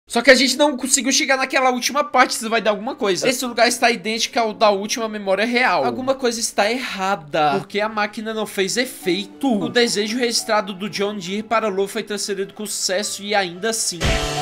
Só que a gente não conseguiu chegar naquela última parte, se vai dar alguma coisa. Esse lugar está idêntico ao da última memória real. Alguma coisa está errada, porque a máquina não fez efeito. O desejo registrado do John de ir para Lua foi transferido com sucesso e ainda assim...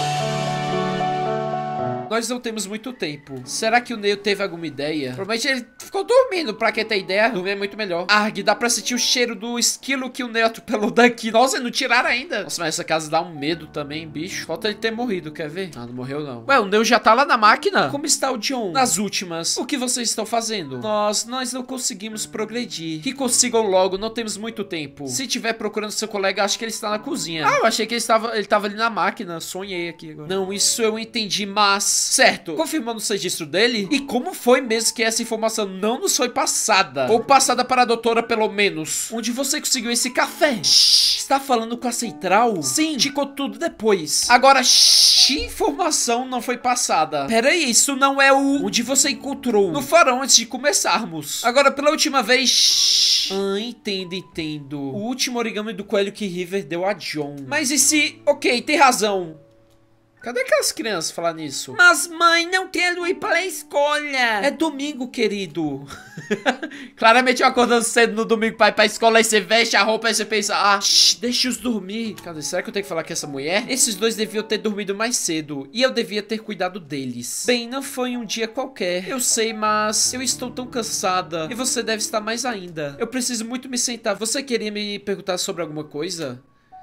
Nós não temos muito tempo. Será que o Neil teve alguma ideia? Provavelmente ele ficou dormindo. Pra quem tem ideia, dormir é muito melhor. Arg, dá pra sentir o cheiro do esquilo que o Neil atropelou daqui. Nossa, não tiraram ainda. Nossa, mas essa casa dá um medo também, bicho. Falta ele ter morrido, quer ver? Ah, não morreu não. Ué, o Neil já tá lá na máquina? Como está o John? Nas últimas. O que vocês estão fazendo? Nós não conseguimos progredir. Que consigam logo, não temos muito tempo. Se tiver procurando seu colega, acho que ele está na cozinha. Ah, eu achei que ele tava ali na máquina. Sonhei aqui agora. Não, isso eu entendi, mas... Certo, confirmando o registro dele. E como foi mesmo que essa informação não nos foi passada? Ou passada para a doutora, pelo menos. Onde você conseguiu esse café? Shhh, está falando com a central? Sim, ficou tudo depois. Agora, informação não foi passada. Pera aí, isso não é o... Onde você encontrou? No farol antes de começarmos. Agora, pela última vez... Ah, entendo. O último origami do coelho que River deu a John. Mas e se... Ok, tem razão. Cadê aquelas crianças falar nisso? Mas mãe, não quero ir para a escola. É domingo, querido. Claramente eu acordando cedo no domingo para ir para a escola. Aí você veste a roupa e você pensa, ah, deixa-os dormir. Cadê? Será que eu tenho que falar com essa mulher? Esses dois deviam ter dormido mais cedo. E eu devia ter cuidado deles. Bem, não foi um dia qualquer. Eu sei, mas eu estou tão cansada. E você deve estar mais ainda. Eu preciso muito me sentar. Você queria me perguntar sobre alguma coisa?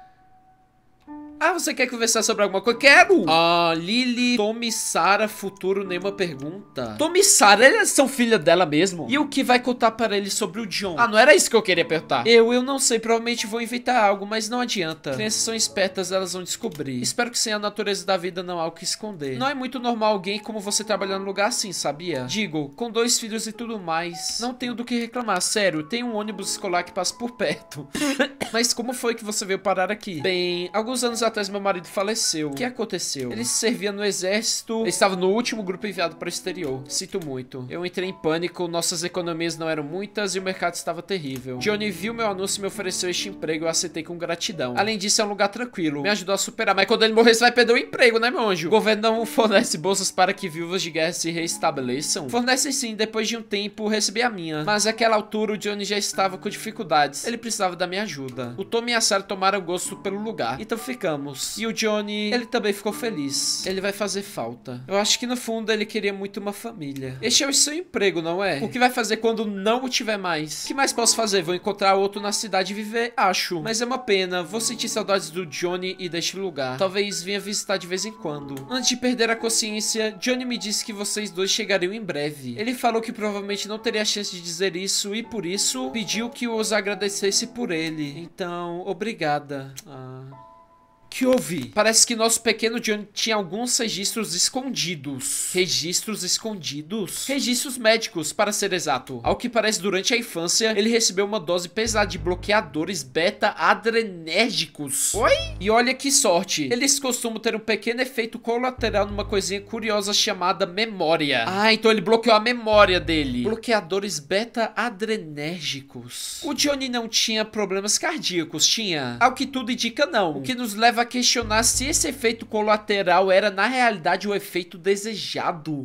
Ah, você quer conversar sobre alguma coisa? Quero! Ah, Lily, Tom e Sarah, futuro, nenhuma pergunta. Tom e Sarah, eles são filha dela mesmo? E o que vai contar para ele sobre o John? Ah, não era isso que eu queria perguntar. Eu não sei, provavelmente vou inventar algo, mas não adianta. Crianças são espertas, elas vão descobrir. Espero que sem a natureza da vida não há o que esconder. Não é muito normal alguém como você trabalhar num lugar assim, sabia? Digo, com 2 filhos e tudo mais. Não tenho do que reclamar, sério. Tem um ônibus escolar que passa por perto. Mas como foi que você veio parar aqui? Bem, alguns anos atrás meu marido faleceu. O que aconteceu? Ele servia no exército. Ele estava no último grupo enviado para o exterior. Sinto muito. Eu entrei em pânico, nossas economias não eram muitas e o mercado estava terrível. Johnny viu meu anúncio e me ofereceu este emprego e eu aceitei com gratidão. Além disso, é um lugar tranquilo. Me ajudou a superar. Mas quando ele morrer, você vai perder o emprego, né, meu anjo? O governo não fornece bolsas para que viúvas de guerra se reestabeleçam? Fornece sim, depois de um tempo recebi a minha. Mas naquela altura o Johnny já estava com dificuldades. Ele precisava da minha ajuda. O Tom e a Sarah tomaram gosto pelo lugar. Então ficamos. E o Johnny, ele também ficou feliz. Ele vai fazer falta. Eu acho que no fundo ele queria muito uma família. Este é o seu emprego, não é? O que vai fazer quando não o tiver mais? O que mais posso fazer? Vou encontrar outro na cidade e viver? Acho. Mas é uma pena. Vou sentir saudades do Johnny e deste lugar. Talvez venha visitar de vez em quando. Antes de perder a consciência, Johnny me disse que vocês dois chegariam em breve. Ele falou que provavelmente não teria chance de dizer isso e por isso pediu que eu os agradecesse por ele. Então, obrigada. Que houve? Parece que nosso pequeno Johnny tinha alguns registros escondidos. Registros escondidos? Registros médicos, para ser exato. Ao que parece, durante a infância, ele recebeu uma dose pesada de bloqueadores beta-adrenérgicos. Oi? E olha que sorte. Eles costumam ter um pequeno efeito colateral numa coisinha curiosa chamada memória. Ah, então ele bloqueou a memória dele. Bloqueadores beta-adrenérgicos. O Johnny não tinha problemas cardíacos, tinha? Ao que tudo indica, não. O que nos leva a questionar se esse efeito colateral era na realidade o efeito desejado.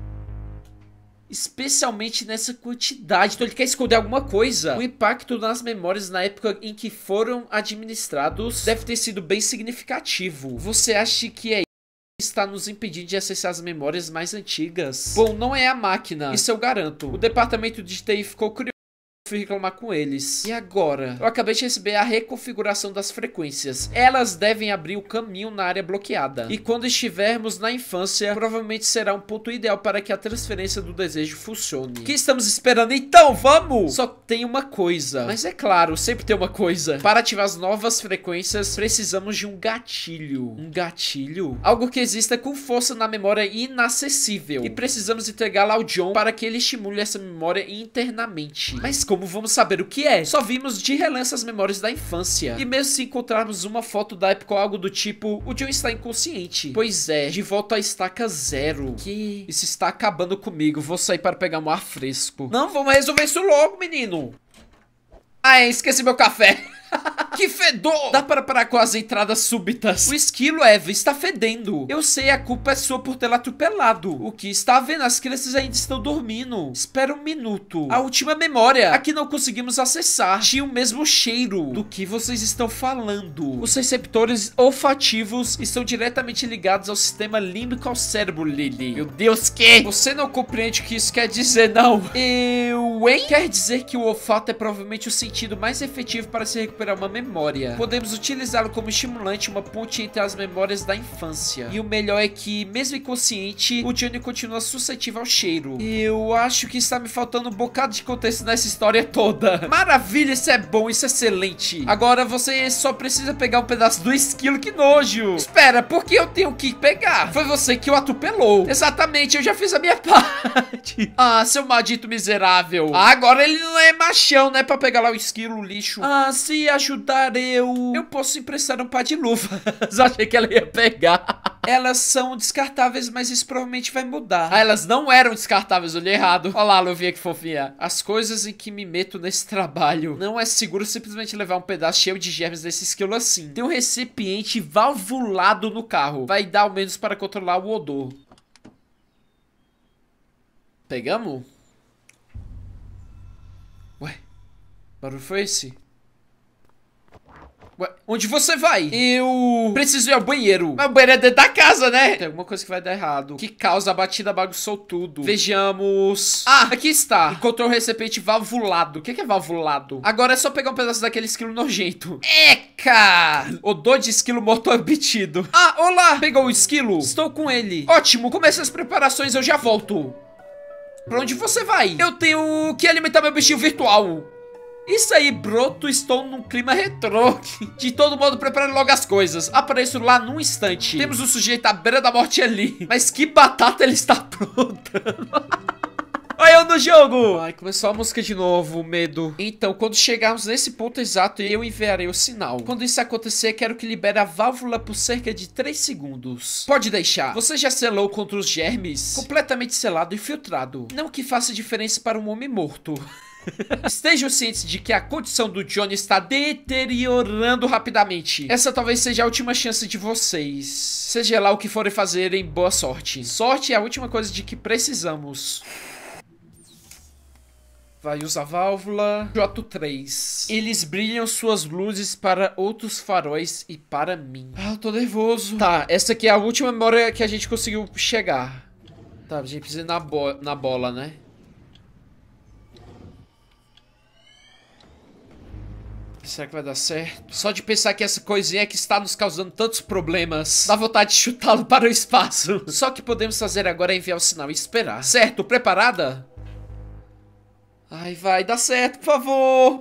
Especialmente nessa quantidade. Então ele quer esconder alguma coisa. O impacto nas memórias na época em que foram administrados deve ter sido bem significativo. Você acha que é está nos impedindo de acessar as memórias mais antigas? Bom, não é a máquina, isso eu garanto. O departamento de TI ficou curioso. Fui reclamar com eles. E agora? Eu acabei de receber a reconfiguração das frequências. Elas devem abrir o caminho na área bloqueada. E quando estivermos na infância, provavelmente será um ponto ideal para que a transferência do desejo funcione. O que estamos esperando? Então, vamos! Só tem uma coisa. Mas é claro, sempre tem uma coisa. Para ativar as novas frequências, precisamos de um gatilho. Um gatilho? Algo que exista com força na memória inacessível. E precisamos entregá-la ao John para que ele estimule essa memória internamente. Mas como vamos saber o que é? Só vimos de relance as memórias da infância. E mesmo se encontrarmos uma foto da época ou algo do tipo, o John está inconsciente. Pois é, de volta à estaca 0. Que isso está acabando comigo. Vou sair para pegar um ar fresco. Não, vamos resolver isso logo, menino. Ah, esqueci meu café. Que fedor! Dá para parar com as entradas súbitas. O esquilo, Eva, está fedendo. Eu sei, a culpa é sua por tê-la atropelado. O que está vendo? As crianças ainda estão dormindo. Espera um minuto. A última memória, a que não conseguimos acessar, tinha o mesmo cheiro. Do que vocês estão falando? Os receptores olfativos estão diretamente ligados ao sistema límbico ao cérebro, Lily. Meu Deus, que? Você não compreende o que isso quer dizer, não? Hein? Quer dizer que o olfato é provavelmente o sentido mais efetivo para se recuperar uma memória. Podemos utilizá-lo como estimulante, uma ponte entre as memórias da infância. E o melhor é que, mesmo inconsciente, o Johnny continua suscetível ao cheiro. Eu acho que está me faltando um bocado de contexto nessa história toda. Maravilha, isso é bom, isso é excelente. Agora você só precisa pegar um pedaço do esquilo, que nojo. Espera, por que eu tenho que pegar? Foi você que o atropelou. Exatamente, eu já fiz a minha parte. Ah, seu maldito miserável. Ah, agora ele não é machão, né, pra pegar lá o esquilo, o lixo. Ah, se ajudar eu posso emprestar um par de luvas. Achei que ela ia pegar. Elas são descartáveis, mas isso provavelmente vai mudar. Ah, elas não eram descartáveis, olhei errado. Olha lá, Luvinha, que fofinha. As coisas em que me meto nesse trabalho. Não é seguro simplesmente levar um pedaço cheio de germes desse esquilo assim. Tem um recipiente valvulado no carro. Vai dar ao menos para controlar o odor. Pegamos? Ué, barulho foi esse? Ué, onde você vai? Eu preciso ir ao banheiro. Mas o banheiro é dentro da casa, né? Tem alguma coisa que vai dar errado. Que causa a batida bagunçou tudo. Vejamos. Ah, aqui está. Encontrou o recipiente valvulado. O que é valvulado? Agora é só pegar um pedaço daquele esquilo nojento. Eca! Odor de esquilo morto obtido. Ah, olá! Pegou o esquilo? Estou com ele. Ótimo, comece as preparações, eu já volto. Pra onde você vai? Eu tenho que alimentar meu bichinho virtual. Isso aí, broto, estou num clima retrô. De todo modo, prepare logo as coisas. Apareço lá num instante. Temos um sujeito à beira da morte ali. Mas que batata ele está aprontando. Olha eu no jogo. Ai, começou a música de novo, medo. Então, quando chegarmos nesse ponto exato, eu enviarei o sinal. Quando isso acontecer, quero que libere a válvula por cerca de 3 segundos. Pode deixar. Você já selou contra os germes? Completamente selado e filtrado. Não que faça diferença para um homem morto. Estejam cientes de que a condição do Johnny está deteriorando rapidamente. Essa talvez seja a última chance de vocês. Seja lá o que forem fazer, em boa sorte. Sorte é a última coisa de que precisamos. Vai usar a válvula. J3. Eles brilham suas luzes para outros faróis e para mim. Ah, eu tô nervoso. Tá, essa aqui é a última memória que a gente conseguiu chegar. Tá, a gente precisa ir na bola, né? Será que vai dar certo? Só de pensar que essa coisinha é que está nos causando tantos problemas, dá vontade de chutá-lo para o espaço. Só que podemos fazer agora é enviar o sinal e esperar. Certo? Preparada? Ai, vai dar certo, por favor.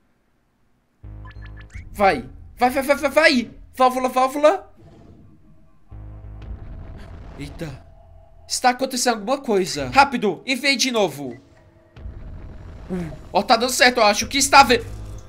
Vai. Vai. Válvula, válvula. Eita. Está acontecendo alguma coisa. Rápido, enviei de novo. Ó, tá dando certo, eu acho que está vendo.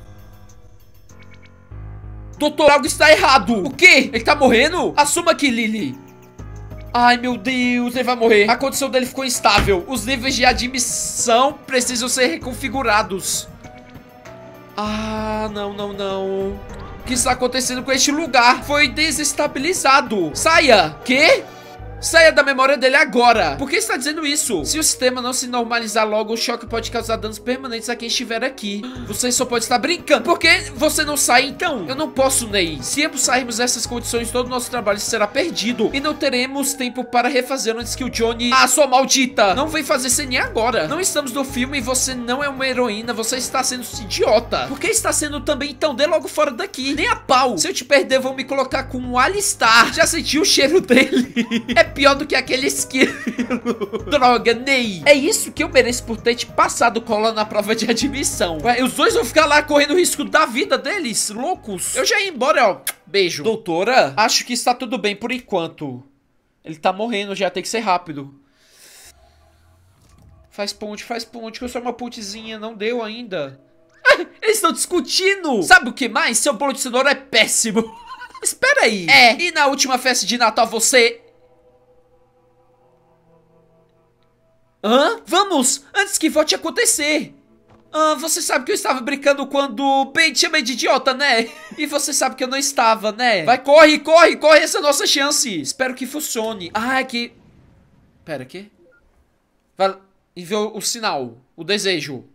Doutor, algo está errado. O quê? Ele tá morrendo? Assuma aqui, Lily. Ai, meu Deus, ele vai morrer. A condição dele ficou instável. Os níveis de admissão precisam ser reconfigurados. Ah, não. O que está acontecendo com este lugar? Foi desestabilizado. Saia. Quê? Saia da memória dele agora. Por que está dizendo isso? Se o sistema não se normalizar logo, o choque pode causar danos permanentes a quem estiver aqui. Você só pode estar brincando. Por que você não sai então? Eu não posso, Ney. Se ambos sairmos dessas condições, todo o nosso trabalho será perdido. E não teremos tempo para refazer antes que o Johnny... Ah, sua maldita! Não vem fazer ceninha agora. Não estamos no filme e você não é uma heroína. Você está sendo idiota. Por que está sendo também? Então dê logo fora daqui. Nem a pau. Se eu te perder, vão me colocar com um Alistar. Já sentiu o cheiro dele? É pior do que aquele esquilo. Droga, Ney. É isso que eu mereço por ter te passado cola na prova de admissão. Ué, os dois vão ficar lá correndo o risco da vida deles, loucos. Eu já ia embora, ó. Beijo. Doutora, acho que está tudo bem por enquanto. Ele tá morrendo, já tem que ser rápido. Faz ponte, que eu sou uma pontezinha, não deu ainda. Eles estão discutindo. Sabe o que mais? Seu bolo de cenoura é péssimo. Espera aí. E na última festa de Natal você... Hã? Vamos, antes que volte a acontecer. Ah, você sabe que eu estava brincando quando bem te chamei de idiota, né? E você sabe que eu não estava, né? Vai, corre, corre, corre, essa é a nossa chance. Espero que funcione. Ah, é que... Pera, que? Vai, enviou o sinal, o desejo.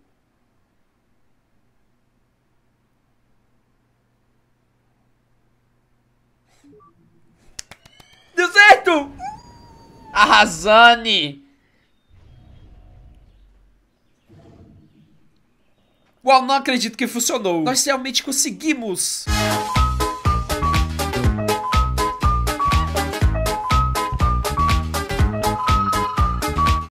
Deu certo! Arrasane! Uau, não acredito que funcionou. Nós realmente conseguimos.